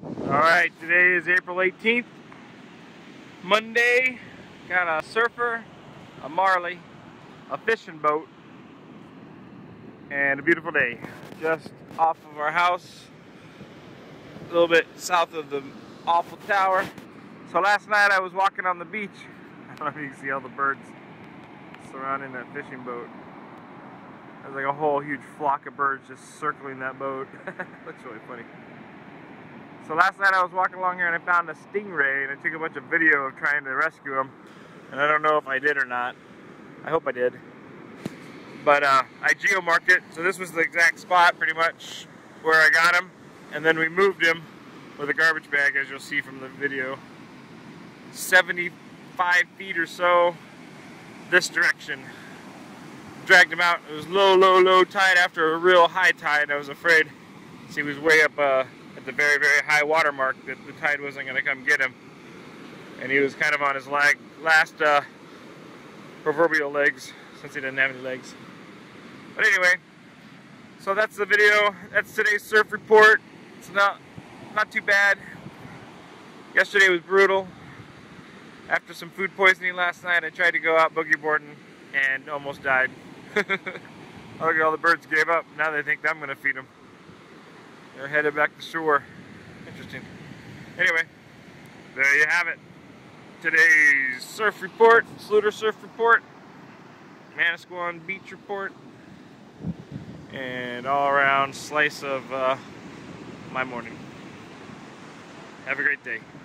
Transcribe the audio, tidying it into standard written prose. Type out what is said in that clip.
Alright, today is April 18th, Monday. Got a surfer, a marley, a fishing boat, and a beautiful day. Just off of our house, a little bit south of the Eiffel Tower. So last night I was walking on the beach. I don't know if you can see all the birds surrounding that fishing boat. There's like a whole huge flock of birds just circling that boat. Looks really funny. So last night I was walking along here and I found a stingray, and I took a bunch of video of trying to rescue him. And I don't know if I did or not. I hope I did. But I geomarked it, so this was the exact spot pretty much where I got him. And then we moved him with a garbage bag, as you'll see from the video. 75 feet or so this direction. Dragged him out. It was low tide after a real high tide. I was afraid. See, he was way up at the very high water mark that the tide wasn't going to come get him. And he was kind of on his last proverbial legs, since he didn't have any legs. But anyway, so that's the video. That's today's surf report. It's not too bad. Yesterday was brutal. After some food poisoning last night, I tried to go out boogie boarding and almost died. Look at all the birds gave up. Now they think I'm going to feed them. They're headed back to shore. Interesting. Anyway, there you have it. Today's surf report, Sluder surf report, Manasquan beach report, and all around slice of my morning. Have a great day.